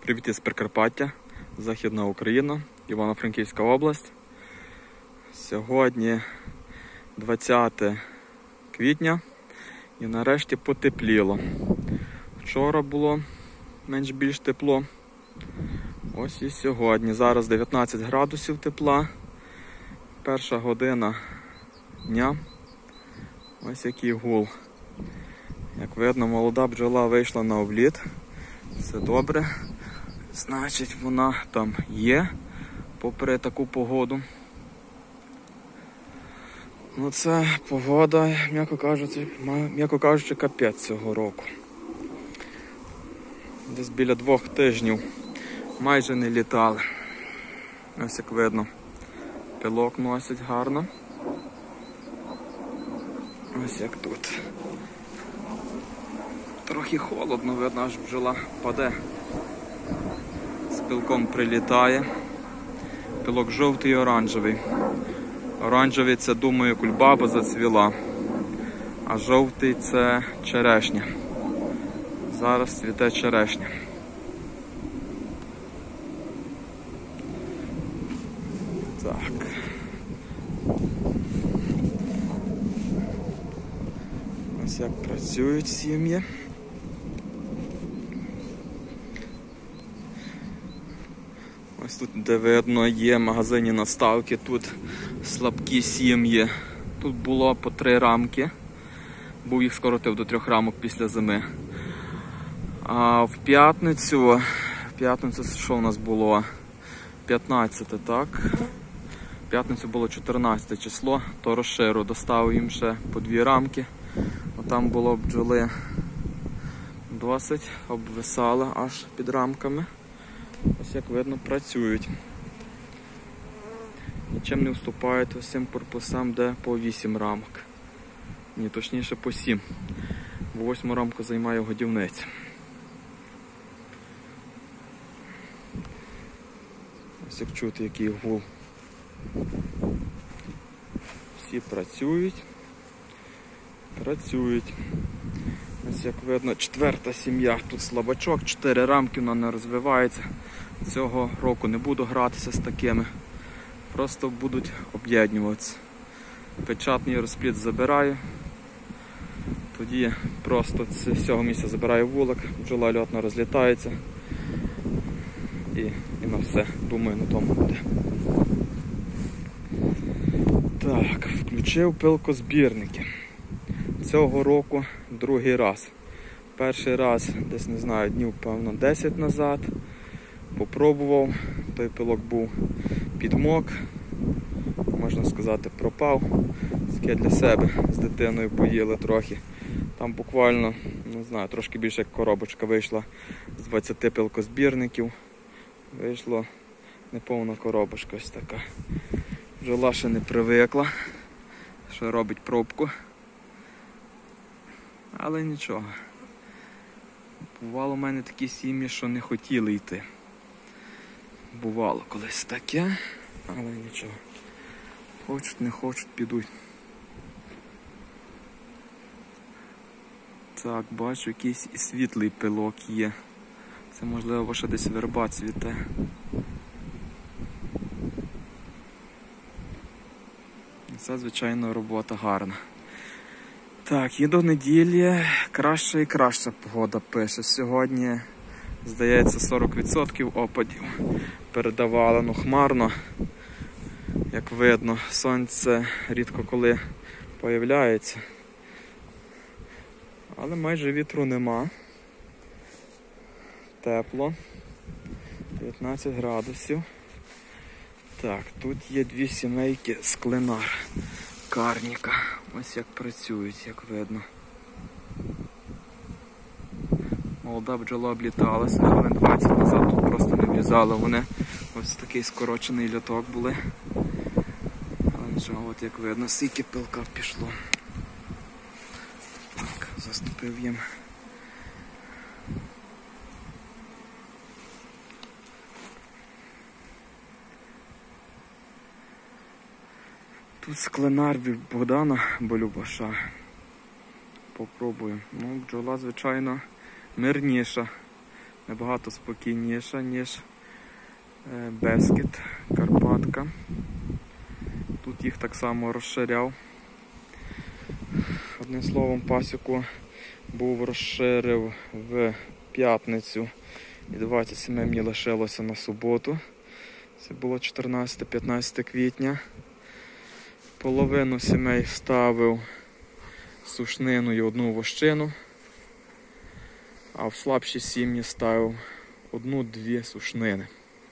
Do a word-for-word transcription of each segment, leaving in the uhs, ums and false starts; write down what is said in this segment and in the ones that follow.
Привіт із Прикарпаття, Західна Україна, Івано-Франківська область. Сьогодні двадцяте квітня і нарешті потепліло. Вчора було менш-більш тепло. Ось і сьогодні. Зараз дев'ятнадцять градусів тепла. Перша година дня. Ось який гул. Як видно, молода бджола вийшла на обліт. Все добре. Значить, вона там є, попри таку погоду. Ну це погода, м'яко кажучи, м'яко кажучи, капець цього року. Десь біля двох тижнів майже не літали. Ось як видно, пилок носить гарно. Ось як тут. Трохи холодно, видно, аж бджола паде. З пилком прилітає. Пилок жовтий і оранжевий. Оранжевий — це, думаю, кульбаба зацвіла. А жовтий — це черешня. Зараз цвіте черешня. Так. Ось як працюють сім'ї. Ось тут, де видно, є магазинні наставки, тут слабкі сім'ї. Тут було по три рамки. Був їх скоротив до трьох рамок після зими. А в п'ятницю, в п'ятницю що у нас було? п'ятнадцяте, так? В п'ятницю було чотирнадцяте число, то розширу, доставив їм ще по дві рамки. Там було бджоли досить, обвисали аж під рамками. Ось як видно, працюють. Нічим не вступають ось цим корпусам, де по вісім рамок. Ні, точніше по сім. Бо восьму рамку займає годівниця. Ось як чути, який гул. Всі працюють. Працюють. Ось як видно, четверта сім'я. Тут слабачок, чотири рамки, вона не розвивається. Цього року не буду гратися з такими. Просто будуть об'єднуватися. Печатний розплід забираю. Тоді просто з цього місця забираю вулик, бджола льотно розлітається. І, і на все. Думаю, на тому буде. Так, включив пилкозбірники. Цього року другий раз. Перший раз, десь, не знаю, днів, певно, десять назад. Попробував, той пилок був підмок, можна сказати, пропав. Таке для себе з дитиною поїли трохи. Там буквально, не знаю, трошки більше як коробочка вийшла з двадцяти пилкозбірників. Вийшло неповна коробочка ось така. Бджола ще не привикла, що робить пробку. Але нічого. Бувало в мене такі сім'ї, що не хотіли йти. Бувало колись таке, але нічого. Хочуть, не хочуть, підуть. Так, бачу, якийсь і світлий пилок є. Це, можливо, ще десь верба цвіте. Це, звичайно, робота гарна. Так, і до неділі краща і краща погода пише. Сьогодні, здається, сорок відсотків опадів передавали. Ну, хмарно, як видно, сонце рідко коли появляється. Але майже вітру нема. Тепло. дев'ятнадцять градусів. Так, тут є дві сімейки склинар. Карніка. Ось як працюють, як видно. Молода бджола обліталася, хвилин двадцять назад тут просто не влізали вони. Ось такий скорочений льоток були. Але нічого, от як видно, скільки пилка пішло. Так, заступив їм. Тут склинар від Богдана Болюбаша. Попробую. Ну, бджола, звичайно, мирніша. набагато спокійніша, ніж Бескід, Карпатка. Тут їх так само розширяв. Одним словом, пасіку був розширив в п'ятницю і двадцять сім мені лишилося на суботу. Це було чотирнадцяте-п'ятнадцяте квітня. Половину сімей ставив сушнину і одну вощину, а в слабші сім'ї ставив одну-дві сушнини.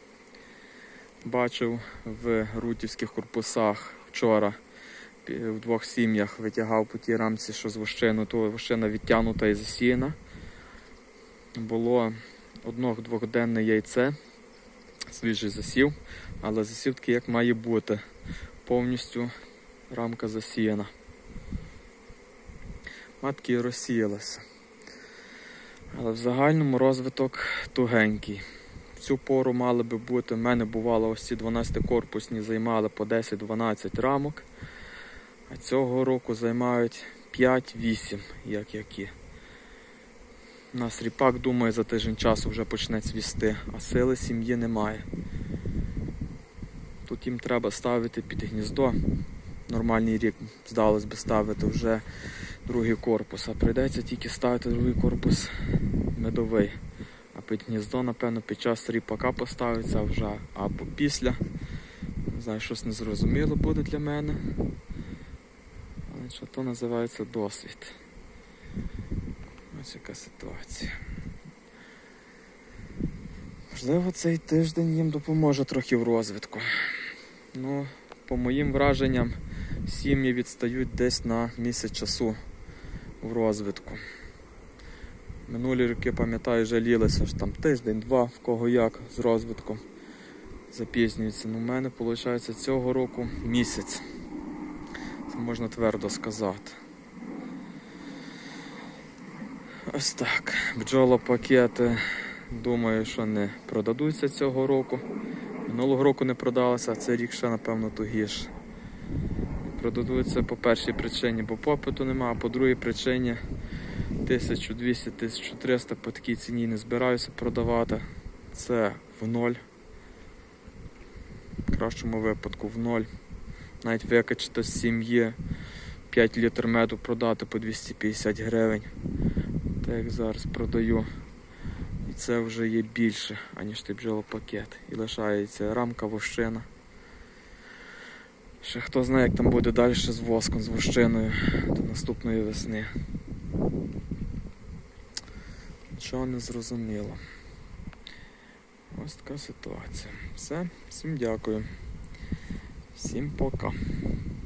Бачив в рутівських корпусах вчора в двох сім'ях витягав по тій рамці, що з вощину, то вощина відтягнута і засіяна. Було одно-двохденне яйце, свіжий засів, але засів такий, як має бути. Повністю рамка засіяна. Матки і розсіялися. Але в загальному розвиток тугенький. В цю пору мали би бути, в мене бувало ось ці дванадцятикорпусні займали по десять-дванадцять рамок, а цього року займають п'ять-вісім, як які. У нас ріпак, думаю, за тиждень часу вже почне цвісти, а сили сім'ї немає. Тут їм треба ставити під гніздо. Нормальний рік, здалось би, ставити вже другий корпус, а прийдеться тільки ставити другий корпус медовий. А під гніздо, напевно, під час ріпака поставиться вже, або після. Не знаю, щось незрозуміло буде для мене. Але що то називається досвід. Ось яка ситуація. Можливо, цей тиждень їм допоможе трохи в розвитку. Ну, по моїм враженням, сім'ї відстають десь на місяць часу в розвитку. Минулі роки, пам'ятаю, жалілися, що там тиждень-два, в кого як, з розвитком запізнюється. Ну, в мене, виходить, цього року місяць. Це можна твердо сказати. Ось так. Бджолопакети, думаю, що не продадуться цього року. Минулого року не продалися, а цей рік ще, напевно, тугіше. Продадуться по першій причині, бо попиту немає, а по другій причині тисяча двісті - тисяча триста по такій ціні не збираюся продавати. Це в ноль. В кращому випадку в ноль. Навіть викачати з сім'ї п'ять літрів меду продати по двісті п'ятдесят гривень. Так як зараз продаю. І це вже є більше, аніж той бджолопакет. І лишається рамка, вощина. Ще хто знає, як там буде далі з воском, з вощиною до наступної весни. Нічого не зрозуміло. Ось така ситуація. Все, всім дякую. Всім пока.